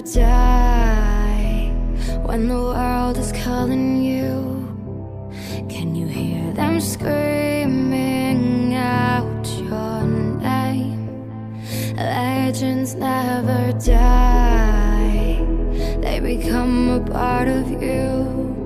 never die. When the world is calling you, can you hear them screaming out your name? Legends never die, they become a part of you.